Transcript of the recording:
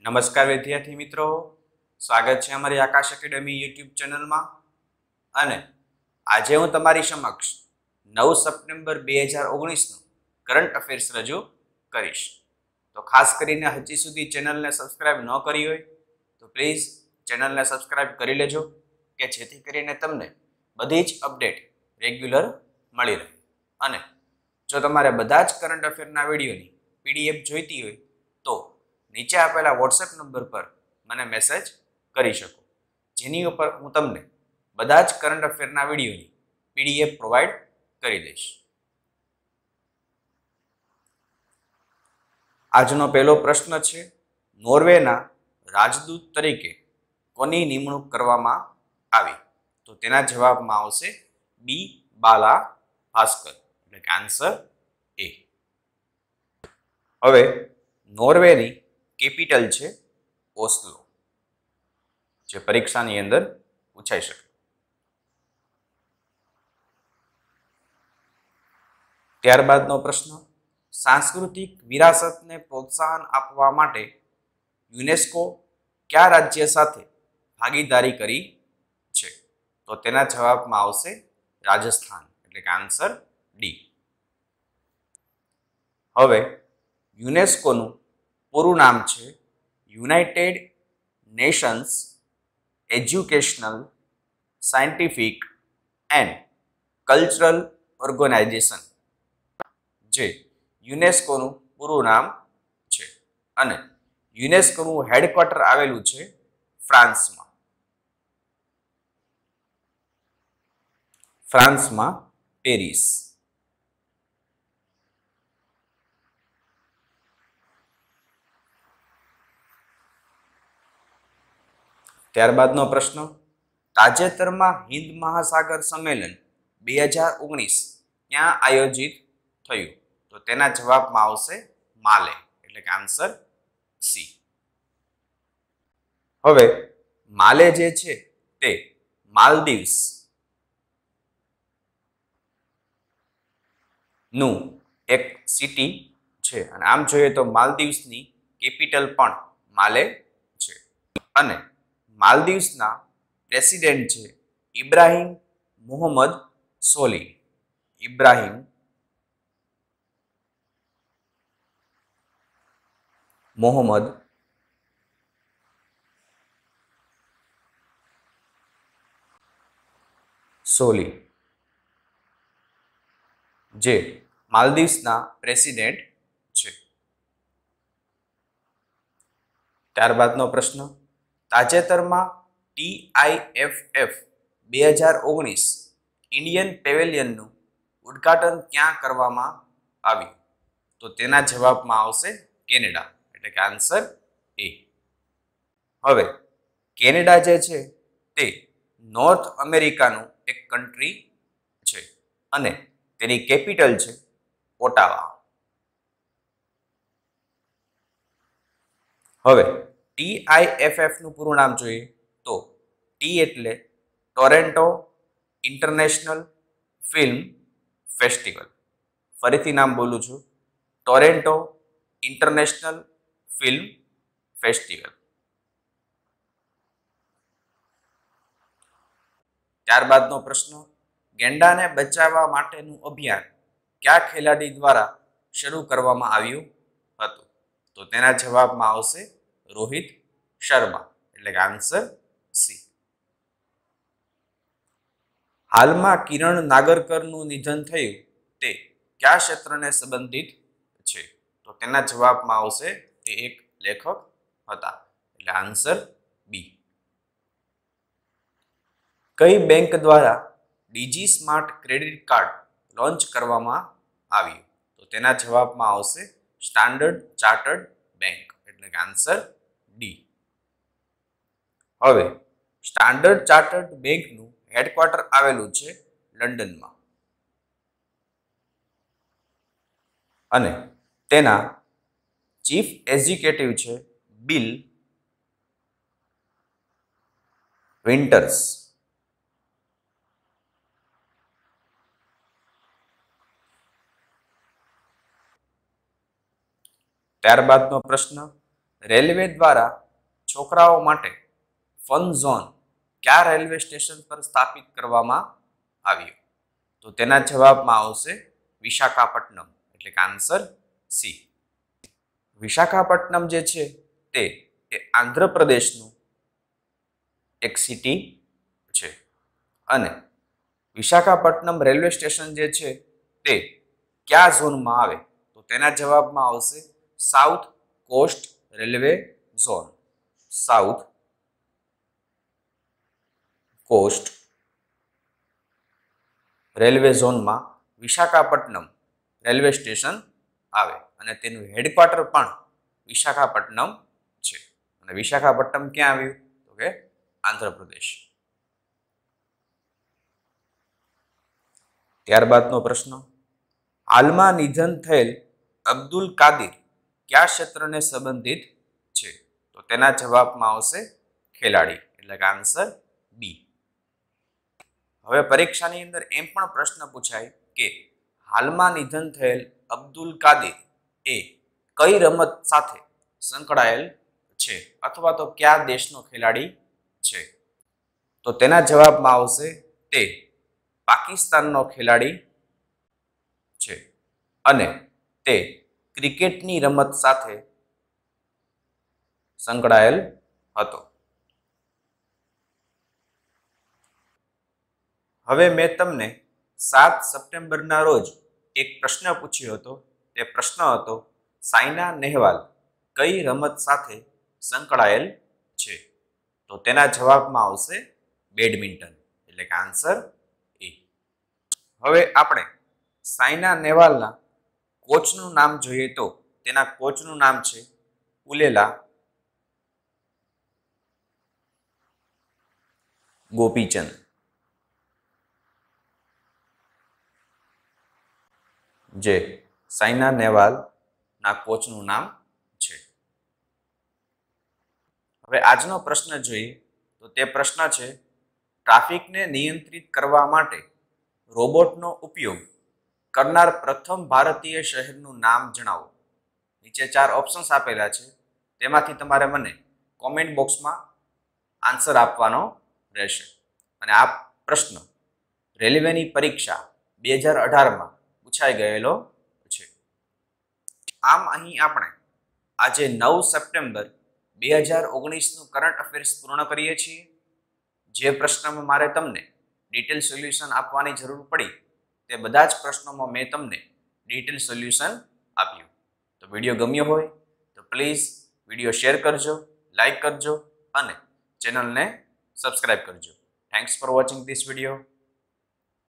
નમસ્કાર વિદ્યાર્થી મિત્રો, સ્વાગત છે અમારી આકાશ એકેડમી યુટ્યુબ ચેનલમાં. અને આજે હું તમારી સમક્ષ 9 સપ્ટેમ્બર 2019 નું કરંટ અફેર્સ રજૂ કરીશ. તો ખાસ કરીને હજી સુધી ચેનલને સબસ્ક્રાઇબ ન કરી હોય તો પ્લીઝ ચેનલને સબસ્ક્રાઇબ કરી લેજો કે જેથી કરીને તમને બધી જ અપડેટ રેગ્યુલર મળી રહે. અને જો તમારે બધા જ કરંટ અફેરના વિડીયોની પીડીએફ જોઈતી હોય તો નીચે આપેલા વોટ્સએપ નંબર પર મને મેસેજ કરી શકો, જેની ઉપર હું તમને બધા જ કરંટ અફેરના વિડીયોની પીડીએફ પ્રોવાઈડ કરી દઈશ. આજનો પહેલો પ્રશ્ન છે, નોર્વેના રાજદૂત તરીકે કોની નિમણૂક કરવામાં આવી? તો તેના જવાબમાં આવશે બી બાલા ભાસ્કર, એટલે કે આન્સર એ. હવે નોર્વેની કેપિટલ છે ઓસ્લો, જે પરીક્ષાની અંદર પૂછાઈ શકે. ત્યારબાદનો પ્રશ્ન, સાંસ્કૃતિક વિરાસતને પ્રોત્સાહન આપવા માટે યુનેસ્કો કયા રાજ્ય સાથે ભાગીદારી કરી છે? તો તેના જવાબમાં આવશે રાજસ્થાન, એટલે કે આન્સર ડી. હવે યુનેસ્કોનું પૂરું નામ છે United Nations Educational, Scientific and Cultural Organisation, જે યુનેસ્કોનું પૂરું નામ છે. અને યુનેસ્કોનું હેડક્વાર્ટર આવેલું છે ફ્રાન્સમાં પેરિસ. ત્યારબાદનો પ્રશ્ન, તાજેતરમાં હિન્દ મહાસાગર સંમેલન 2019 ક્યાં આયોજિત થયું? તો તેના જવાબમાં આવશે માલે, એટલે કે આન્સર સી. હવે માલે જે છે તે માલદીવ્સ નું એક સિટી છે, અને આમ જોઈએ તો માલદીવ્સની કેપિટલ પણ માલે છે. અને માલદીવ્સના પ્રેસિડેન્ટ છે ઇબ્રાહિમ મોહમ્મદ સોલી. ઇબ્રાહિમ મોહમ્મદ સોલી, જે માલદીવ્સના પ્રેસિડેન્ટ છે. ત્યારબાદનો પ્રશ્ન, તાજેતરમાં TIFF 2019 ઇન્ડિયન પેવેલિયનનું ઉદ્ઘાટન ક્યાં કરવામાં આવ્યું? તો તેના જવાબમાં આવશે કેનેડા, એટલે કે આન્સર એ. હવે કેનેડા જે છે તે નોર્થ અમેરિકાનું એક કન્ટ્રી છે, અને તેની કેપિટલ છે ઓટાવા. હવે TIFF નું પૂરું નામ જોઈએ તો ટી એટલે ટોરેન્ટો ઇન્ટરનેશનલ ફિલ્મ ફેસ્ટિવલ. ફરીથી નામ બોલું છું, ટોરેન્ટો ઇન્ટરનેશનલ ફિલ્મ ફેસ્ટિવલ. ત્યારબાદનો પ્રશ્ન, ગેંડાને બચાવવા માટેનું અભિયાન કયા ખેલાડી દ્વારા શરૂ કરવામાં આવ્યું હતું? તો તેના જવાબમાં આવશે રોહિત શર્મા, એટલે કે આન્સર સી. હાલમાં કિરણ નાગરકરનું નિધન થયું તે કયા ક્ષેત્રને સંબંધિત છે? તો તેના જવાબમાં આવશે તે એક લેખક હતા, એટલે આન્સર બી. કઈ બેંક દ્વારા Digi smart credit card launch કરવામાં આવ્યું? તો તેના જવાબમાં આવશે સ્ટાન્ડર્ડ ચાર્ટર્ડ બેંક, એટલે કે આન્સર ડી. હવે સ્ટાન્ડર્ડ ચાર્ટર્ડ બેંકનું હેડક્વાર્ટર આવેલું છે લંડનમાં, અને તેના ચીફ એક્ઝિક્યુટિવ છે બિલ વિન્ટર્સ. ત્યારબાદનો પ્રશ્ન, રેલવે દ્વારા છોકરાઓ માટે ફન ઝોન કયા રેલવે સ્ટેશન પર સ્થાપિત કરવામાં આવ્યો? તો તેના જવાબમાં આવશે વિશાખાપટ્ટનમ, એટલે કે આન્સર સી. વિશાખાપટ્ટનમ જે છે તે આંધ્રપ્રદેશનું એક સિટી છે અને વિશાખાપટ્ટનમ રેલવે સ્ટેશન જે છે તે કયા ઝોનમાં આવે? તો તેના જવાબમાં આવશે South Coast Railway zone. South Coast Railway ઝોનમાં વિશાખાપટ્ટનમ રેલવે સ્ટેશન આવે અને તેનું હેડક્વાર્ટર પણ વિશાખાપટ્ટનમ છે. અને વિશાખાપટ્ટનમ ક્યાં આવ્યું? તો કે આંધ્રપ્રદેશ. ત્યારબાદનો પ્રશ્ન, હાલમાં નિધન થયેલ અબ્દુલ કાદિર કયા ક્ષેત્રને સંબંધિત છે? તો તેના જવાબમાં આવશે ખેલાડી, એટલે કે આન્સર બી. હવે પરીક્ષાની અંદર એમ પણ પ્રશ્ન પૂછાય કે હાલમાં નિધન થયેલ અબ્દુલ કાદિર એ કઈ રમત સાથે સંકળાયેલ છે અથવા તો કયા દેશનો ખેલાડી છે? તો તેના જવાબમાં આવશે તે પાકિસ્તાનનો ખેલાડી છે અને તે ક્રિકેટની રમત સાથે સંકળાયેલ હતો. હવે મેં તમને 7 સપ્ટેમ્બરના રોજ એક પ્રશ્ન પૂછ્યો હતો. તે પ્રશ્ન હતો સાયના નેહવાલ કઈ રમત સાથે સંકળાયેલ છે? તો તેના જવાબમાં આવશે બેડમિન્ટન, એટલે કે આન્સર એ. હવે આપણે સાયના નેહવાલના કોચનું નામ જોઈએ તો તેના કોચનું નામ છે પુલેલા ગોપીચંદ. જે સાયના નેહવાલના કોચનું નામ છે. હવે આજનો પ્રશ્ન જોઈએ તો તે પ્રશ્ન છે ટ્રાફિકને નિયંત્રિત કરવા માટે રોબોટનો ઉપયોગ કરનાર પ્રથમ ભારતીય શહેરનું નામ જણાવો. નીચે 4 ઓપ્શન્સ આપેલા છે, તેમાંથી તમારે મને કોમેન્ટ બોક્સમાં આન્સર આપવાનો રહેશે. અને આ પ્રશ્ન રેલવેની પરીક્ષા 2018માં પૂછાઈ ગયેલો છે. આમ અહીં આપણે આજે 9 સપ્ટેમ્બર 2019નું કરંટ અફેર્સ પૂર્ણ કરીએ છીએ. જે પ્રશ્નમાં મારે તમને ડિટેલ સોલ્યુશન આપવાની જરૂર પડી તે બધા જ પ્રશ્નોમાં મેં તમને ડિટેલ સોલ્યુશન આપ્યું. તો વિડીયો ગમ્યો હોય તો પ્લીઝ વિડીયો શેર કરજો, લાઈક કરજો અને ચેનલને સબસ્ક્રાઈબ કરજો. Thanks for watching this video.